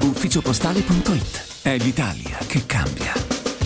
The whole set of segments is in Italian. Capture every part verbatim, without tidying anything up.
ufficiopostale punto it. È l'Italia che cambia.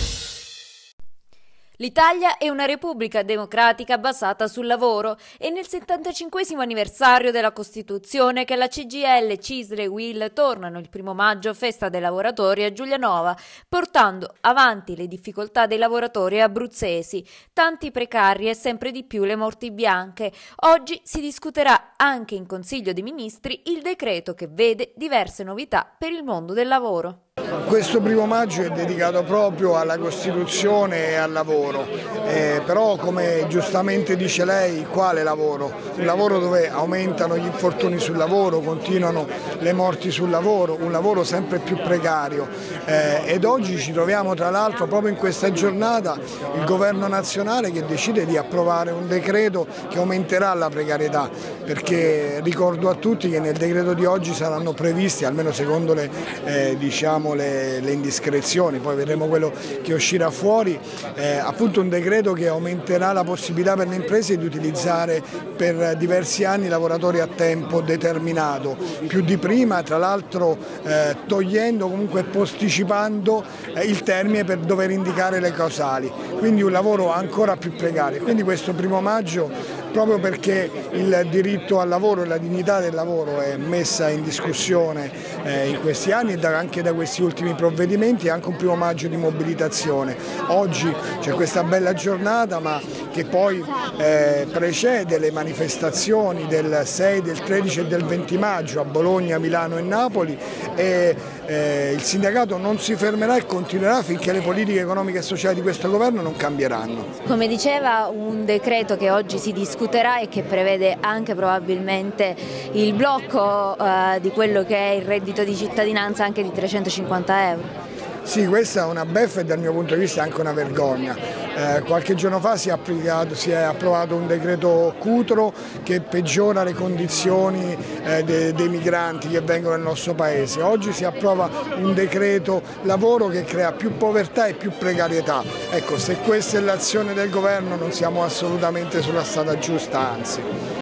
L'Italia è una repubblica democratica basata sul lavoro e nel settantacinquesimo anniversario della Costituzione che la C G I L, C I S L e U I L tornano il primo maggio, festa dei lavoratori a Giulianova, portando avanti le difficoltà dei lavoratori abruzzesi, tanti precari e sempre di più le morti bianche. Oggi si discuterà anche in Consiglio dei Ministri il decreto che vede diverse novità per il mondo del lavoro. Questo primo maggio è dedicato proprio alla Costituzione e al lavoro, eh, però come giustamente dice lei, quale lavoro? Un lavoro dove aumentano gli infortuni sul lavoro, continuano le morti sul lavoro, un lavoro sempre più precario eh, ed oggi ci troviamo tra l'altro proprio in questa giornata il governo nazionale che decide di approvare un decreto che aumenterà la precarietà, perché ricordo a tutti che nel decreto di oggi saranno previsti, almeno secondo le eh, diciamo Le, le indiscrezioni, poi vedremo quello che uscirà fuori, eh, appunto un decreto che aumenterà la possibilità per le imprese di utilizzare per diversi anni lavoratori a tempo determinato, più di prima, tra l'altro eh, togliendo, comunque posticipando eh, il termine per dover indicare le causali, quindi un lavoro ancora più precario. Quindi questo primo maggio, proprio perché il diritto al lavoro e la dignità del lavoro è messa in discussione eh, in questi anni e da, anche da questi ultimi provvedimenti, è anche un primo maggio di mobilitazione. Oggi c'è questa bella giornata, ma che poi eh, precede le manifestazioni del sei, del tredici e del venti maggio a Bologna, Milano e Napoli, e eh, il sindacato non si fermerà e continuerà finché le politiche economiche e sociali di questo governo non cambieranno. Come diceva, un decreto che oggi si discuterà e che prevede anche probabilmente il blocco eh, di quello che è il reddito di cittadinanza anche di trecentocinquanta euro. Sì, questa è una beffa e dal mio punto di vista anche una vergogna. Eh, qualche giorno fa si è, applicato, si è approvato un decreto Cutro che peggiora le condizioni eh, de, dei migranti che vengono nel nostro paese. Oggi si approva un decreto lavoro che crea più povertà e più precarietà. Ecco, se questa è l'azione del governo non siamo assolutamente sulla strada giusta, anzi.